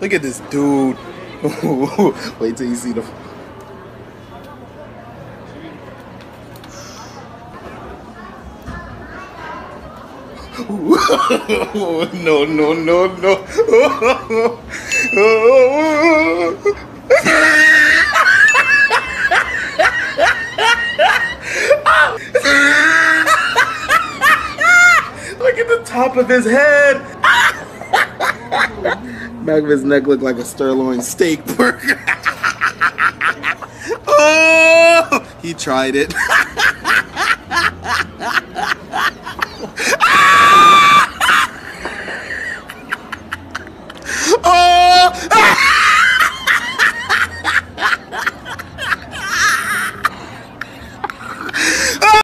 Look at this dude. Wait till you see the. No, no, no, no. Look at the top of his head. Back of his neck looked like a sirloin steak burger. Oh, he tried it.